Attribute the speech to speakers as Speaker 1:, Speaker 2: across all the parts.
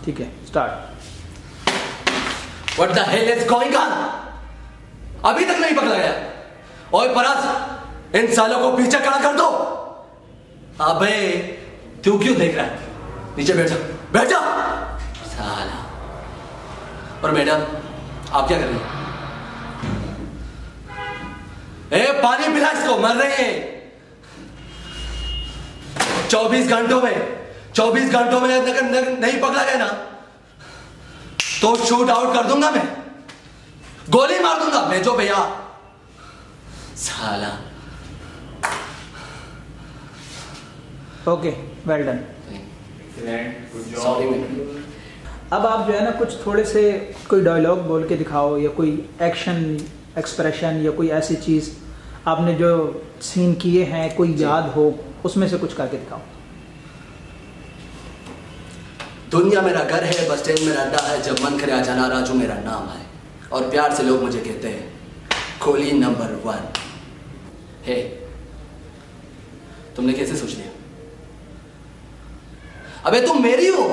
Speaker 1: ठीक है, start.
Speaker 2: What the hell is going on? अभी तक नहीं पकड़ा गया। ओए परास, इन सालों को पीछे खड़ा कर दो। अबे तू क्यों देख रहा है? नीचे बैठ जा, बैठ जा साला। और मैडम आप क्या कर रही हैं? ए पानी पिला इसको, मर रही है। 24 घंटों में अगर नहीं पकड़ा गया ना तो शूट आउट कर दूंगा मैं, गोली मार दूंगा मैं जो भैया साला।
Speaker 1: Okay, well done.
Speaker 2: Sorry ma'am.
Speaker 1: अब आप जो है ना कुछ थोड़े से कोई डायलॉग बोल के दिखाओ, या कोई एक्शन एक्सप्रेशन, या कोई ऐसी चीज़ आपने जो सीन किए हैं कोई याद हो, उसमें से कुछ करके दिखाओ।
Speaker 2: दुनिया मेरा घर है, बस स्टैंड मेरा अड्डा है, जब मन करे आ जाना राजू मेरा नाम है, और प्यार से लोग मुझे कहते हैं कोहली नंबर 1। हे तुमने कैसे सोच लिया? अबे तुम मेरी हो,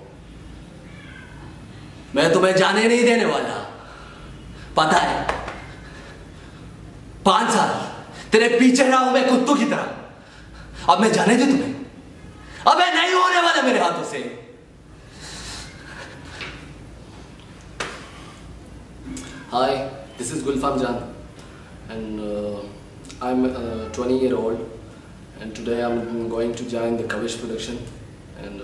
Speaker 2: मैं तुम्हें जाने नहीं देने वाला, पता है। 5 साल तेरे पीछे रहा हूं मैं कुत्तों की तरह, अब मैं जाने दूं तुम्हें? अबे नहीं होने वाला मेरे हाथों से। Hi, this is Gulfam Jan, and I'm 20-year-old, and today I'm going to join the Kawish Production, and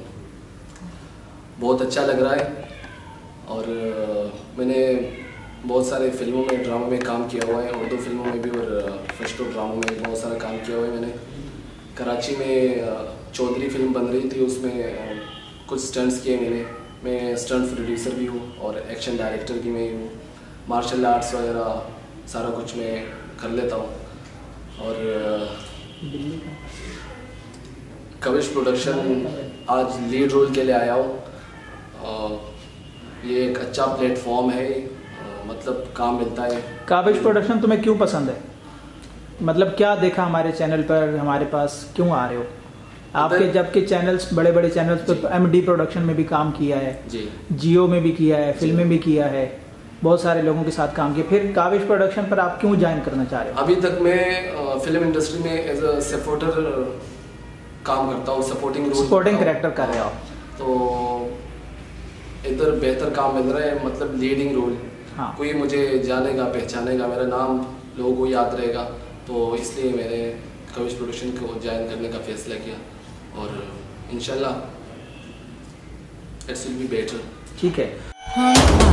Speaker 2: बहुत अच्छा लग रहा है। और मैंने बहुत सारे फिल्मों में, ड्रामों में काम किया हुआ है, उर्दू फिल्मों में भी और फर्स्ट ड्रामों में बहुत सारा काम किया हुआ है मैंने। कराची में चौधरी फिल्म बन रही थी, उसमें कुछ स्टंट्स किए मैंने। मैं स्टंट प्रोड्यूसर भी हूँ और एक्शन डायरेक्टर भी मैं ही हूँ। मार्शल आर्ट्स वगैरह सारा कुछ मैं कर लेता हूँ। और कविश प्रोडक्शन आज लीड रोल के लिए आया हूँ। ये एक अच्छा प्लेटफॉर्म है, मतलब काम मिलता है।
Speaker 1: काविश प्रोडक्शन तुम्हें क्यों पसंद है? मतलब क्या देखा हमारे चैनल पर, हमारे पास क्यों आ रहे हो? आपके जबकि चैनल्स, बड़े बड़े चैनल्स पर एमडी प्रोडक्शन में भी काम किया है जी, जियो में भी किया है, फिल्में भी किया है, बहुत सारे लोगों के साथ काम किया, फिर काविश प्रोडक्शन पर आप क्यों ज्वाइन करना चाह रहे हो?
Speaker 2: अभी तक मैं फिल्म इंडस्ट्री में एज अ सपोर्टर काम करता हूँ, सपोर्टिंग
Speaker 1: कैरेक्टर कर रहे हो।
Speaker 2: तो इधर बेहतर काम मिल रहा है, मतलब लीडिंग रोल। हाँ। कोई मुझे जानेगा, पहचानेगा, मेरा नाम लोगों को याद रहेगा, तो इसलिए मैंने कविश प्रोडक्शन को ज्वाइन करने का फैसला किया, और इंशाल्लाह इट्स विल बी बेटर।
Speaker 1: ठीक है।